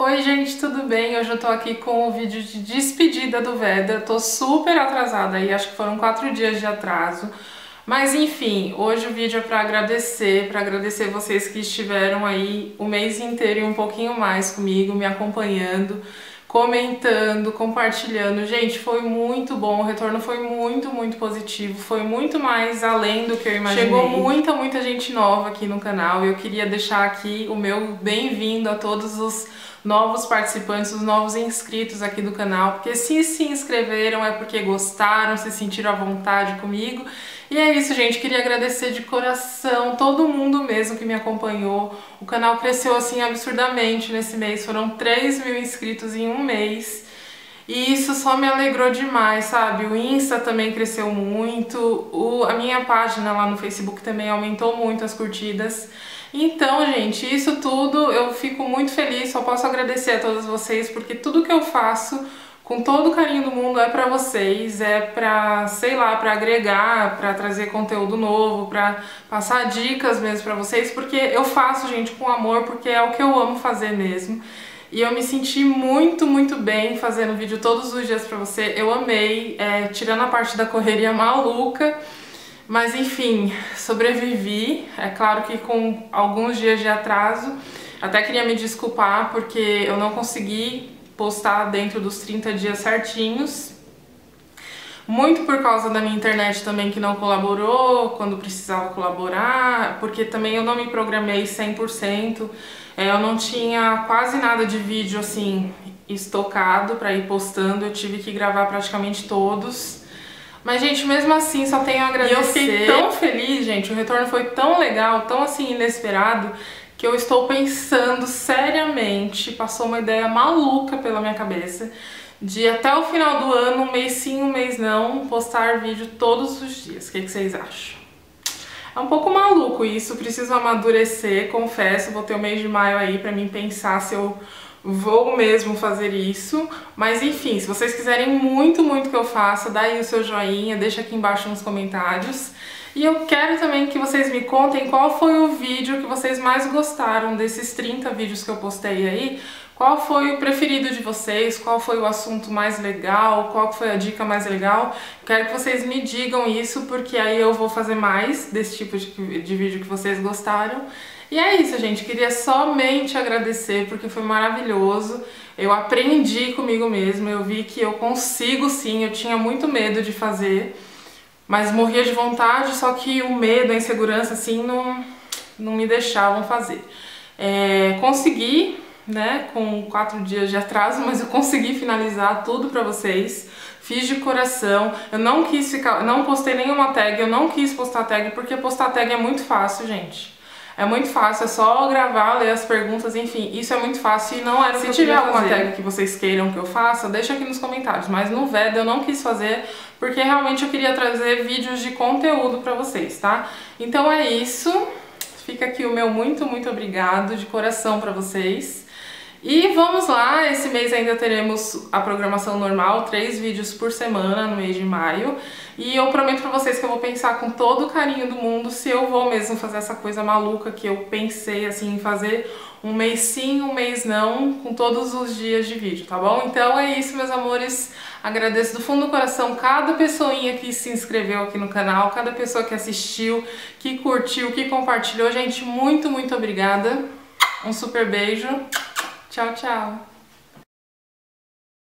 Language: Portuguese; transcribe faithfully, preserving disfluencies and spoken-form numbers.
Oi gente, tudo bem? Hoje eu tô aqui com o vídeo de despedida do Veda. Eu tô super atrasada aí, acho que foram quatro dias de atraso. Mas enfim, hoje o vídeo é pra agradecer, pra agradecer vocês que estiveram aí o mês inteiro e um pouquinho mais comigo, me acompanhando, comentando, compartilhando. Gente, foi muito bom, o retorno foi muito, muito positivo, foi muito mais além do que eu imaginei. Chegou muita, muita gente nova aqui no canal e eu queria deixar aqui o meu bem-vindo a todos os novos participantes, os novos inscritos aqui do canal, porque se se inscreveram é porque gostaram, se sentiram à vontade comigo. E é isso, gente, queria agradecer de coração todo mundo mesmo que me acompanhou. O canal cresceu assim absurdamente nesse mês, foram três mil inscritos em um mês. E isso só me alegrou demais, sabe? O Insta também cresceu muito, o, a minha página lá no Facebook também aumentou muito as curtidas. Então, gente, isso tudo eu fico muito feliz, só posso agradecer a todos vocês, porque tudo que eu faço, com todo o carinho do mundo, é pra vocês, é pra, sei lá, pra agregar, pra trazer conteúdo novo, pra passar dicas mesmo pra vocês, porque eu faço, gente, com amor, porque é o que eu amo fazer mesmo. E eu me senti muito, muito bem fazendo vídeo todos os dias pra você, eu amei, é, tirando a parte da correria maluca. Mas enfim, sobrevivi, é claro que com alguns dias de atraso, até queria me desculpar porque eu não consegui postar dentro dos trinta dias certinhos, muito por causa da minha internet também que não colaborou quando precisava colaborar, porque também eu não me programei cem por cento, eu não tinha quase nada de vídeo assim estocado para ir postando, eu tive que gravar praticamente todos. Mas, gente, mesmo assim, só tenho a agradecer. E eu fiquei tão feliz, gente, o retorno foi tão legal, tão assim, inesperado, que eu estou pensando seriamente, passou uma ideia maluca pela minha cabeça, de até o final do ano, um mês sim, um mês não, postar vídeo todos os dias. O que, que vocês acham? É um pouco maluco isso, preciso amadurecer, confesso, vou ter o mês de maio aí pra mim pensar se eu vou mesmo fazer isso, mas enfim, se vocês quiserem muito, muito que eu faça, dá aí o seu joinha, deixa aqui embaixo nos comentários. E eu quero também que vocês me contem qual foi o vídeo que vocês mais gostaram desses trinta vídeos que eu postei aí, qual foi o preferido de vocês, qual foi o assunto mais legal, qual foi a dica mais legal. Quero que vocês me digam isso, porque aí eu vou fazer mais desse tipo de, de vídeo que vocês gostaram. E é isso, gente, queria somente agradecer porque foi maravilhoso, eu aprendi comigo mesma, eu vi que eu consigo sim, eu tinha muito medo de fazer, mas morria de vontade, só que o medo, a insegurança assim não, não me deixavam fazer. É, consegui, né, com quatro dias de atraso, mas eu consegui finalizar tudo pra vocês, fiz de coração, eu não quis ficar, não postei nenhuma tag, eu não quis postar tag porque postar tag é muito fácil, gente. É muito fácil, é só gravar, ler as perguntas, enfim, isso é muito fácil e não era o que eu queria fazer. Se tiver alguma tag que vocês queiram que eu faça, deixa aqui nos comentários, mas no Veda eu não quis fazer porque realmente eu queria trazer vídeos de conteúdo pra vocês, tá? Então é isso, fica aqui o meu muito, muito obrigado de coração pra vocês. E vamos lá, esse mês ainda teremos a programação normal, três vídeos por semana no mês de maio. E eu prometo pra vocês que eu vou pensar com todo o carinho do mundo se eu vou mesmo fazer essa coisa maluca que eu pensei assim em fazer um mês sim, um mês não, com todos os dias de vídeo, tá bom? Então é isso, meus amores. Agradeço do fundo do coração cada pessoinha que se inscreveu aqui no canal, cada pessoa que assistiu, que curtiu, que compartilhou. Gente, muito, muito obrigada. Um super beijo. Tchau, tchau.